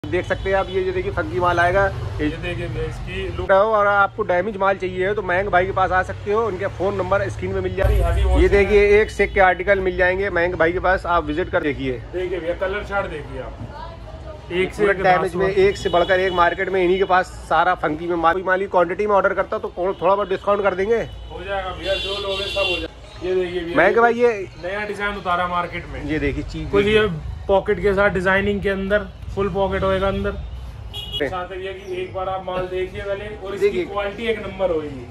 देख सकते हैं आप, ये देखिए फंकी माल आएगा। ये देखिए इसकी लुक और आपको डैमेज माल चाहिए तो मयंक भाई के पास आ सकते हो। उनके फोन नंबर स्क्रीन में मिल जाएगा। ये देखिए एक से एक के आर्टिकल मिल जाएंगे मयंक भाई के पास, आप विजिट कर देखिए। देखिए कलर चार्ट देखिए आप, एक से एक डैमेज में एक से बढ़कर एक मार्केट में इन्हीं के पास सारा फंकी में माल की क्वांटिटी में ऑर्डर करता तो थोड़ा बहुत डिस्काउंट कर देंगे, हो जाएगा भैया। जो लोग सब हो जाएगा। ये देखिए मयंक भाई ये नया डिजाइन उतारा मार्केट में। ये देखिए चीज कुछ ये पॉकेट के साथ डिजाइनिंग के अंदर फुल पॉकेट होएगा अंदर। साथ ये कि एक बार आप माल देखिए पहले और इसकी क्वालिटी एक नंबर होगी।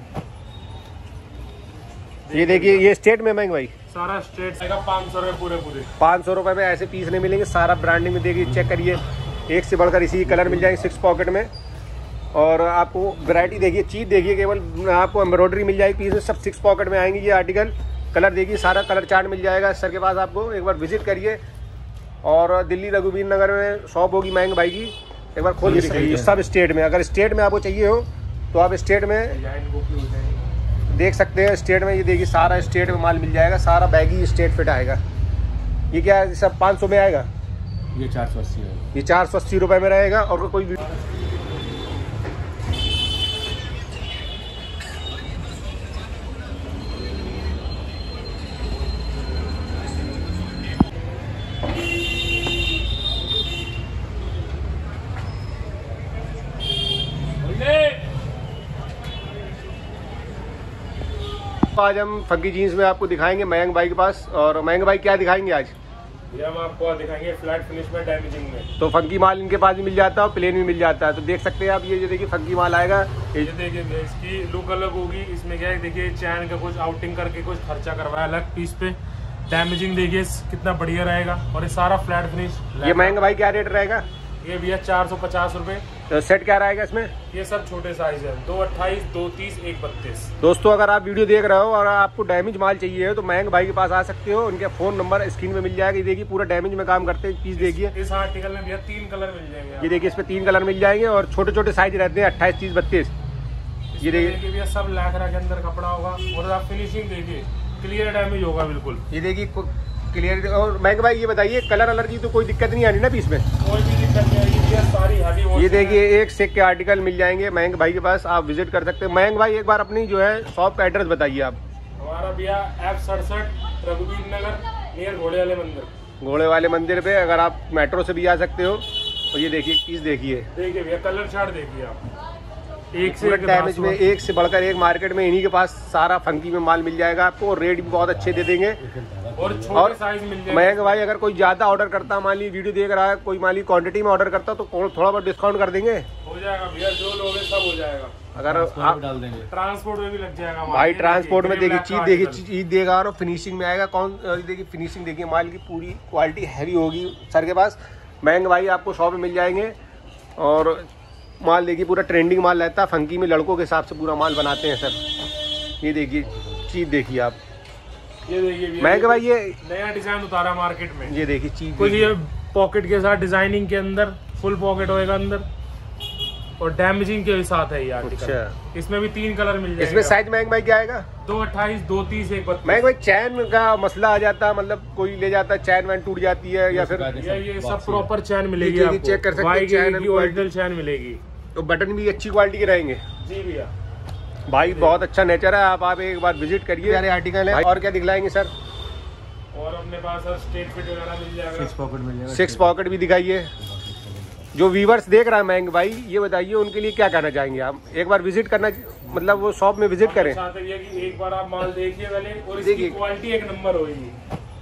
ये देखिए ये स्टेट में मयंक भाई सारा स्ट्रेट आएगा 500 रुपए पूरे 500 रुपए में ऐसे पीस नहीं मिलेंगे। सारा ब्रांडिंग में देखिए, चेक करिए, एक से बढ़कर इसी कलर मिल जाएंगे 6 पॉकेट में। और आपको वैरायटी देखिए, चीज देखिए, केवल आपको एम्ब्रॉयडरी मिल जाएगी पीस में, सब 6 पॉकेट में आएंगे ये आर्टिकल। कलर देखिए, सारा कलर चार्ट मिल जाएगा सर के पास, आपको एक बार विजिट करिए। और दिल्ली रघुवीर नगर में शॉप होगी मयंक भाई की, एक बार खोल के दिखाइए। सब स्टेट में, अगर स्टेट में आपको चाहिए हो तो आप स्टेट में देख सकते हैं। स्टेट में ये देखिए सारा स्टेट में माल मिल जाएगा, सारा बैगी स्टेट फिट आएगा। ये क्या है, सब 500 में आएगा, ये 480 है, ये 480 रुपए में रहेगा। और कोई आज हम फंकी जीन्स में आपको दिखाएंगे मयंक भाई के पास। और मयंक भाई क्या दिखाएंगे आज? ये हम आपको दिखाएंगे फ्लैट फिनिश में डैमेजिंग में। तो फंकी माल इनके पास भी मिल जाता है और प्लेन भी मिल जाता है। तो देख सकते हैं आप, ये देखिए फंकी माल आएगा। ये देखिए इसकी लुक अलग होगी। इसमें क्या है, देखिए चैन का कुछ आउटिंग करके कुछ खर्चा करवाया अलग पीस पे। डैमेजिंग देखिए कितना बढ़िया रहेगा। और ये सारा फ्लैट फिनिश। ये मयंक भाई क्या रेट रहेगा? ये भैया 450 रुपए। तो सेट क्या रहेगा इसमें? ये सब छोटे साइज है, 228, 230, 132। दोस्तों अगर आप वीडियो देख रहे हो और आपको डैमेज माल चाहिए तो मयंक भाई के पास आ सकते हो। उनके फोन नंबर स्क्रीन में मिल जाएगा। ये देखिए पूरा डैमेज में काम करते हैं। पीस देखिए, इस आर्टिकल में भैया 3 कलर मिल जाएंगे। ये देखिए इसमें 3 कलर मिल जाएंगे और छोटे छोटे साइज रहते हैं, 28, 30, 32। ये देखिए भैया सब लैकरा के अंदर कपड़ा होगा। और आप फिनिशिंग देखिए, क्लियर डैमेज होगा बिल्कुल। ये देखिए क्लियर। और मयंक भाई ये बताइए, कलर अलर की तो कोई दिक्कत नहीं आनी ना पीस में? कोई भी दिक्कत नहीं आएगी भैया, सारी हैवी। ये देखिए एक से एक के आर्टिकल मिल जाएंगे मयंक भाई के पास, आप विजिट कर सकते हैं। मयंक भाई एक बार अपनी जो है शॉप का एड्रेस बताइए आप। हमारा भैया F67 रघुवीर नगर नियर घोड़े वाले मंदिर। घोड़े वाले मंदिर पे अगर आप मेट्रो से भी आ सकते हो। तो ये देखिए पीस देखिए भैया कलर चार्ट देखिए आप, एक से एक डैमेज में एक से बढ़कर एक मार्केट में इन्हीं के पास सारा फंकी में माल मिल जाएगा आपको। और रेट भी बहुत अच्छे दे देंगे और छोटे साइज मिल जाएगा। मयंक भाई अगर कोई ज्यादा ऑर्डर करता, मान ली वीडियो देख रहा है कोई, मान ली क्वांटिटी में ऑर्डर करता तो थोड़ा बहुत डिस्काउंट कर देंगे, हो जाएगा भैया। जो लोग हैं सब हो जाएगा। अगर आप डाल देंगे, ट्रांसपोर्ट में भी लग जाएगा भाई। ट्रांसपोर्ट में देखिए चीज देखिए, चीज देगा और फिनिशिंग में आएगा। कौन देखिए फिनिशिंग देखिए, माल की पूरी क्वालिटी हैवी होगी सर के पास। मयंक भाई आपको शॉप में मिल जाएंगे। और माल देखिए पूरा ट्रेंडिंग माल रहता है फंकी में, लड़कों के हिसाब से पूरा माल बनाते हैं सर। ये देखिए चीज देखिए आप, ये देखिए मयंक भाई ये नया डिजाइन उतारा मार्केट में। ये देखिए चीज कुछ ये पॉकेट के साथ डिजाइनिंग के अंदर फुल पॉकेट होएगा अंदर। और डैमेजिंग के साथ है ये आर्टिकल। अच्छा। इसमें भी 3 कलर मिल जाएंगे। इसमें साइज मयंक भाई क्या आएगा? 228, 230, 132। मयंक भाई चैन का मसला आ जाता है, मतलब कोई ले जाता है चैन वैन टूट जाती है या फिर ये सब प्रॉपर चैन मिलेगी आपको। चेक कर सकते हैं, चैन ओरिजिनल चैन मिलेगी। तो बटन भी अच्छी क्वालिटी के रहेंगे। जी भैया भाई बहुत अच्छा नेचर है। आप एक बार विजिट करिए, सारे आर्टिकल है। और क्या दिखलाएंगे सर? और अपने पास सर स्ट्रेट फिट वगैरह मिल जाएगा, 6 पॉकेट मिल जाएगा। 6 पॉकेट भी दिखाइए। जो व्यूवर्स देख रहा है मयंक भाई, ये बताइए उनके लिए क्या कहना चाहेंगे आप? एक बार विजिट करना, मतलब वो शॉप में विजिट करें। ये कि एक बार आप माल देखिए पहले और इसकी क्वालिटी एक नंबर होगी।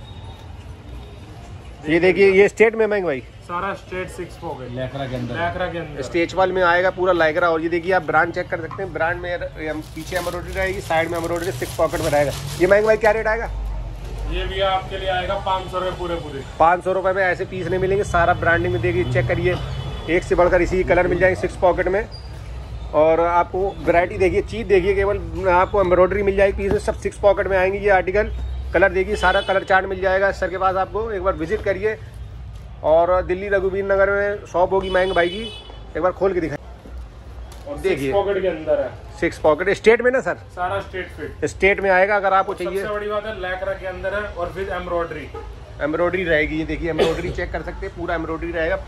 ये देखिए ये स्टेट में मयंक भाई सारा स्ट्रेट 6 पॉकेट लैकरा के अंदर स्टेच वाल में आएगा पूरा लैकरा। और ये देखिए आप ब्रांड चेक कर सकते हैं। ब्रांड में पीछे एम्ब्रॉयडरी रहेगी, साइड में एम्ब्रॉयडरी 6 पॉकेट में रहेगा। ये मयंक भाई क्या रेट आएगा? ये भी आपके लिए आएगा 500 रुपए पूरे 500 रुपए में ऐसे पीस नहीं मिलेंगे। सारा ब्रांडिंग में देखिए, चेक करिए, एक से बढ़कर इसी कलर मिल जाएंगे 6 पॉकेट में। और आपको वैरायटी देखिए, चीज देखिए, केवल आपको एम्ब्रॉयडरी मिल जाएगी पीस में, सब 6 पॉकेट में आएंगे ये आर्टिकल। कलर देखिए, सारा कलर चार्ट मिल जाएगा सर के पास, आपको एक बार विजिट करिए। और दिल्ली रघुवीर नगर में शॉप होगी मयंक भाई की, एक बार खोल के दिखाइए। और देखिए 6 पॉकेट के अंदर है, 6 पॉकेट स्टेट में ना सर? सारा स्ट्रेट फिट स्टेट में आएगा। अगर आपको चाहिए, सबसे बड़ी बात है लैकरा के अंदर है और विद एम्ब्रॉयडरी रहेगी। ये देखिए एम्ब्रॉयडरी चेक कर सकते हैं, पूरा एम्ब्रॉयडरी रहेगा।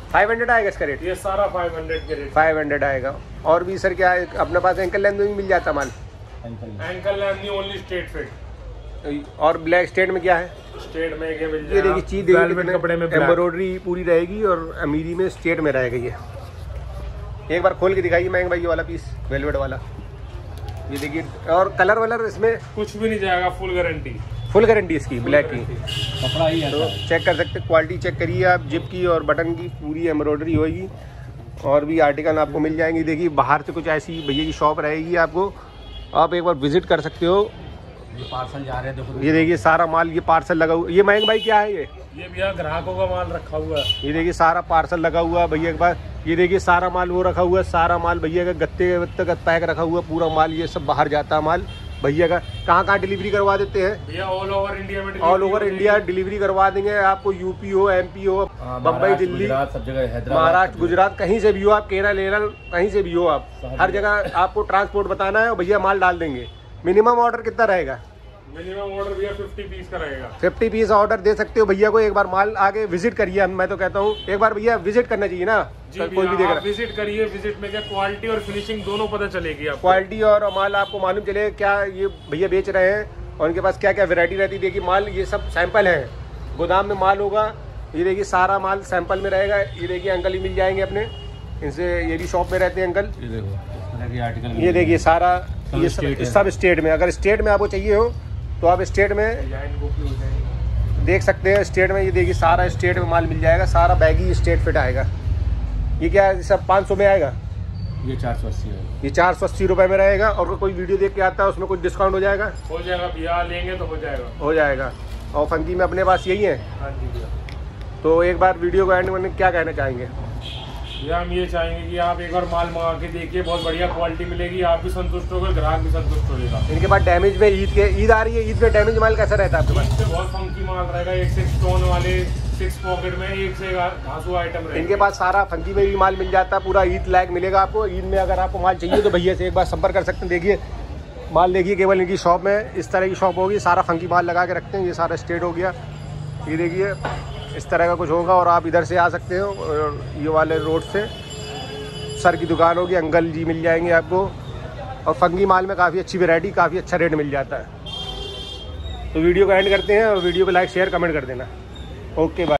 500 आएगा इसका रेट? ये सारा 500 के रेट। 500 आएगा। और भी सर क्या है अपने पास? एंकल लेंथ में भी मिल जाता माल? एंकल लेंथ नहीं, ओनली स्ट्रेट फिट। और ब्लैक स्टेट में क्या है? स्ट्रेट में ये मिल जाएगा। ये देखिए चीज देखिए, कपड़े में एम्ब्रॉयडरी पूरी रहेगी और अमीरी में स्ट्रेट में रहेगा। ये एक बार खोल के दिखाइए महंग भाई, ये वाला पीस वेलवेट वाला, ये देखिए। और कलर वलर इसमें कुछ भी नहीं जाएगा, फुल गारंटी। फुल गारंटी इसकी ब्लैक की। कपड़ा ही है तो चेक कर सकते, क्वालिटी चेक करिए आप, जिप की और बटन की पूरी एम्ब्रॉयडरी होगी। और भी आर्टिकल आपको मिल जाएंगे। देखिए बाहर से कुछ ऐसी भैया की शॉप रहेगी आपको, आप एक बार विजिट कर सकते हो। ये पार्सल जा रहे हैं देखो। ये देखिए सारा माल, ये पार्सल लगा हुआ। ये महंग भाई क्या है? ये भैया ग्राहकों का माल रखा हुआ है। ये देखिए सारा पार्सल लगा हुआ भैया के पास। ये देखिए सारा माल वो रखा हुआ है, सारा माल भैया का गत्ते का पैक रखा हुआ पूरा माल। ये सब बाहर जाता है माल भैया का। कहाँ डिलीवरी करवा देते हैं भैया? ऑल ओवर इंडिया में। ऑल ओवर इंडिया डिलीवरी करवा देंगे आपको। यूपी हो, एमपी हो, बम्बई, दिल्ली, सब जगह, महाराष्ट्र, गुजरात, कहीं से भी हो आप, केरल, कहीं से भी हो आप, हर जगह आपको ट्रांसपोर्ट बताना है और भैया माल डाल देंगे। मिनिमम ऑर्डर कितना रहेगा? मिनिमम ऑर्डर भैया 50 पीस का रहेगा। 50 पीस ऑर्डर दे सकते हो भैया को। एक बार माल आके विजिट करिए। मैं तो कहता हूँ एक बार भैया विजिट करना चाहिए ना, कोई भी देख। विजिट करिए, विजिट में क्या क्वालिटी और फिनिशिंग दोनों पता चलेगी आपको। क्वालिटी और माल आपको मालूम चलेगा क्या ये भैया बेच रहे हैं और उनके पास क्या क्या वैरायटी रहती है। देखिए माल ये सब सैंपल है, गोदाम में माल होगा। ये देखिए सारा माल सैंपल में रहेगा। ये देखिए अंकल ही मिल जाएंगे अपने, इनसे ये भी शॉप में रहते हैं अंकल। ये देखो आर्टिकल, ये देखिए सारा ये सब स्टेट में। अगर स्टेट में आपको चाहिए हो तो आप स्टेट में देख सकते हैं। स्टेट में ये देखिए सारा स्टेट में माल मिल जाएगा, सारा बैगी स्टेट फिट आएगा। ये क्या है सब 500 में आएगा? ये 480 है। ये 480 रुपये में रहेगा। और कोई वीडियो देख के आता है उसमें कुछ डिस्काउंट हो जाएगा? हो जाएगा भैया, लेंगे तो हो जाएगा। हो जाएगा। और फंकी में अपने पास यही है। हाँ जी भैया। तो एक बार वीडियो को एंड में क्या कहना चाहेंगे? भैया हम ये चाहेंगे कि आप एक बार माल मंगा के देखिए, बहुत बढ़िया क्वालिटी मिलेगी, आप भी संतुष्ट होगे, ग्राहक भी संतुष्ट होगा। इनके पास डैमेज में ईद आ रही है, ईद में डैमेज माल कैसा रहता है आपके पास? इससे बहुत फंकी माल रहेगा, एक से स्टोन वाले 6 पॉकेट में, एक से घासू आइटम रहेगा। इनके पास सारा फंकी में भी माल मिल जाता है, पूरा ईद लायक मिलेगा आपको। ईद में अगर आपको माल चाहिए तो भैया से एक बार संपर्क कर सकते हैं। देखिए माल देखिए, केवल इनकी शॉप में इस तरह की शॉप होगी, सारा फंकी माल लगा के रखते हैं। ये सारा स्टेट हो गया, ये देखिए इस तरह का कुछ होगा। और आप इधर से आ सकते हो, ये वाले रोड से सर की दुकान होगी, अंकल जी मिल जाएंगे आपको। और फंगी माल में काफ़ी अच्छी वैरायटी, काफ़ी अच्छा रेट मिल जाता है। तो वीडियो को एंड करते हैं और वीडियो को लाइक शेयर कमेंट कर देना। Okay bye.